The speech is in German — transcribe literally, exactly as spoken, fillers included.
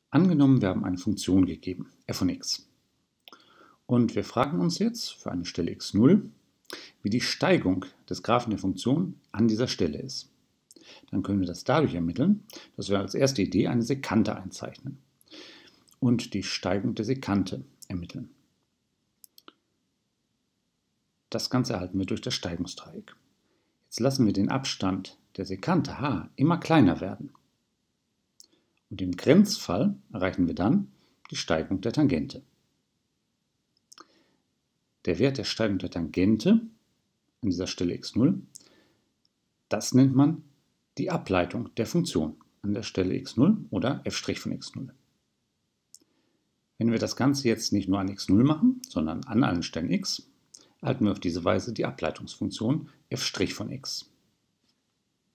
Angenommen, wir haben eine Funktion gegeben, f von x. Und wir fragen uns jetzt für eine Stelle x null, wie die Steigung des Graphen der Funktion an dieser Stelle ist. Dann können wir das dadurch ermitteln, dass wir als erste Idee eine Sekante einzeichnen und die Steigung der Sekante ermitteln. Das Ganze erhalten wir durch das Steigungsdreieck. Jetzt lassen wir den Abstand der Sekante h immer kleiner werden. Und im Grenzfall erreichen wir dann die Steigung der Tangente. Der Wert der Steigung der Tangente an dieser Stelle x null, das nennt man die Ableitung der Funktion an der Stelle x null oder f' von x null. Wenn wir das Ganze jetzt nicht nur an x null machen, sondern an allen Stellen x, erhalten wir auf diese Weise die Ableitungsfunktion f' von x.